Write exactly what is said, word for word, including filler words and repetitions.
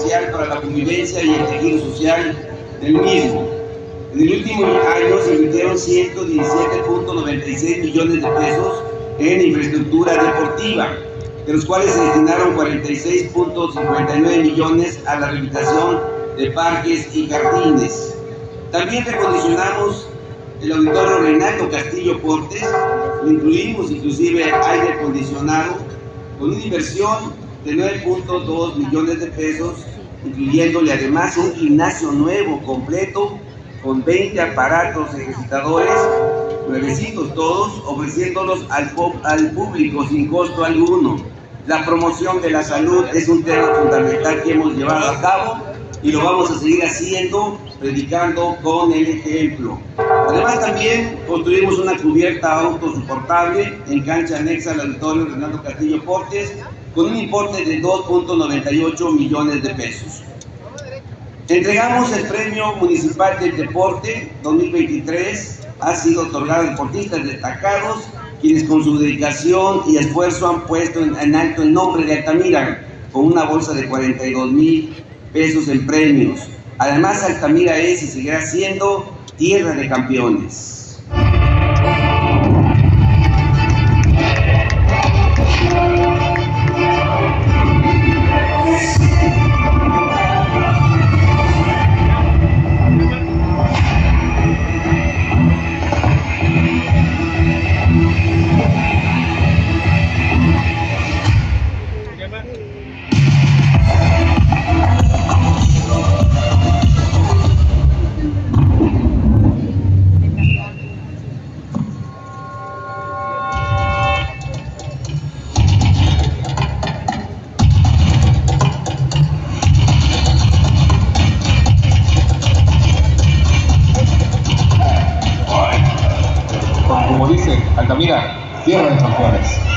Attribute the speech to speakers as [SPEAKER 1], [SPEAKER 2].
[SPEAKER 1] esencial para la convivencia y el tejido social del mismo. En el último año se invirtieron ciento diecisiete punto noventa y seis millones de pesos en infraestructura deportiva, de los cuales se destinaron cuarenta y seis punto cincuenta y nueve millones a la rehabilitación de parques y jardines. También recondicionamos el auditorio Reinaldo Castillo Portes, lo incluimos inclusive aire acondicionado, con una inversión de nueve punto dos millones de pesos, incluyéndole además un gimnasio nuevo completo con veinte aparatos ejercitadores, nuevecitos todos, ofreciéndolos al, al público sin costo alguno. La promoción de la salud es un tema fundamental que hemos llevado a cabo y lo vamos a seguir haciendo, predicando con el ejemplo. Además, también construimos una cubierta autosoportable en cancha anexa al auditorio Reinaldo Castillo Portes con un importe de dos punto noventa y ocho millones de pesos. Entregamos el Premio Municipal del Deporte dos mil veintitrés, ha sido otorgado a deportistas destacados, quienes con su dedicación y esfuerzo han puesto en, en alto el nombre de Altamira, con una bolsa de cuarenta y dos mil pesos en premios. Además, Altamira es y seguirá siendo tierra de campeones.
[SPEAKER 2] Como dice Altamira, tierra de campeones.